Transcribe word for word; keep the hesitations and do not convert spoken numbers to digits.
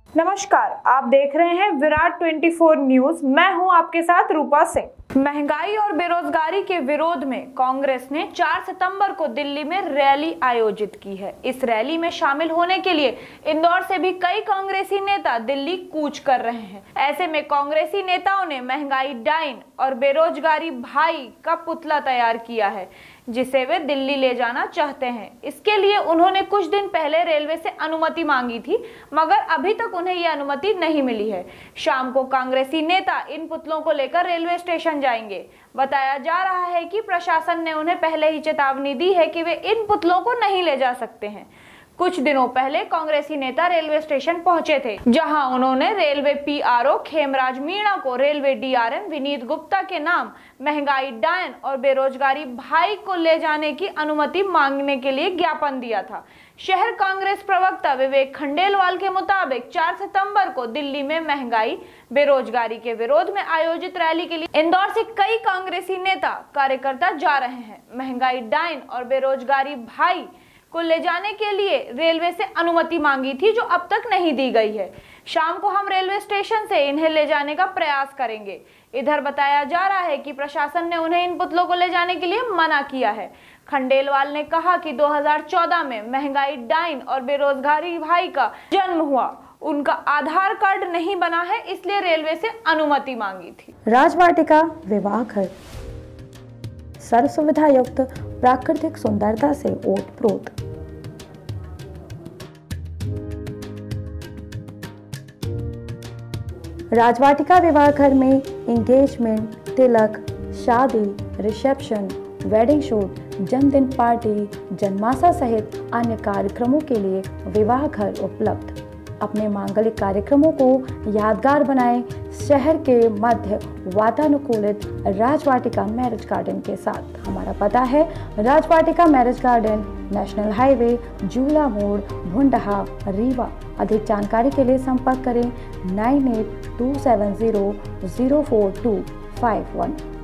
नमस्कार, आप देख रहे हैं विराट चौबीस न्यूज। मैं हूं आपके साथ रूपा सिंह। महंगाई और बेरोजगारी के विरोध में कांग्रेस ने चार सितंबर को दिल्ली में रैली आयोजित की है। इस रैली में शामिल होने के लिए इंदौर से भी कई कांग्रेसी नेता दिल्ली कूच कर रहे हैं। ऐसे में कांग्रेसी नेताओं ने महंगाई डाइन और बेरोजगारी भाई का पुतला तैयार किया है, जिसे वे दिल्ली ले जाना चाहते हैं। इसके लिए उन्होंने कुछ दिन पहले रेलवे से अनुमति मांगी थी, मगर अभी तक उन्हें यह अनुमति नहीं मिली है। शाम को कांग्रेसी नेता इन पुतलों को लेकर रेलवे स्टेशन जाएंगे। बताया जा रहा है कि प्रशासन ने उन्हें पहले ही चेतावनी दी है कि वे इन पुतलों को नहीं ले जा सकते हैं। कुछ दिनों पहले कांग्रेसी नेता रेलवे स्टेशन पहुंचे थे, जहां उन्होंने रेलवे पीआरओ खेमराज मीणा को रेलवे डीआरएम विनीत गुप्ता के नाम महंगाई डायन और बेरोजगारी भाई को ले जाने की अनुमति मांगने के लिए ज्ञापन दिया था। शहर कांग्रेस प्रवक्ता विवेक खंडेलवाल के मुताबिक चार सितंबर को दिल्ली में महंगाई बेरोजगारी के विरोध में आयोजित रैली के लिए इंदौर से कई कांग्रेसी नेता कार्यकर्ता जा रहे हैं। महंगाई डायन और बेरोजगारी भाई को ले जाने के लिए रेलवे से अनुमति मांगी थी, जो अब तक नहीं दी गई है। शाम को हम रेलवे स्टेशन से इन्हें ले जाने का प्रयास करेंगे। इधर बताया जा रहा है कि प्रशासन ने उन्हें इन पुतलों को ले जाने के लिए मना किया है। खंडेलवाल ने कहा कि दो हज़ार चौदह में महंगाई डाइन और बेरोजगारी भाई का जन्म हुआ, उनका आधार कार्ड नहीं बना है, इसलिए रेलवे से अनुमति मांगी थी। राजवाटिका विवाह घर सर्व सुविधा युक्त प्राकृतिक सुंदरता से ओतप्रोत। राजवाटिका विवाह घर में एंगेजमेंट, तिलक, शादी, रिसेप्शन, वेडिंग शूट, जन्मदिन पार्टी, जन्माशा सहित अन्य कार्यक्रमों के लिए विवाह घर उपलब्ध। अपने मांगलिक कार्यक्रमों को यादगार बनाएं शहर के मध्य वातानुकूलित राजवाटिका मैरिज गार्डन के साथ। हमारा पता है Rajvatika marriage garden, national highway, Jula मोड़, भुंडहा, रीवा। अधिक जानकारी के लिए संपर्क करें nine eight two seven zero zero four two five one.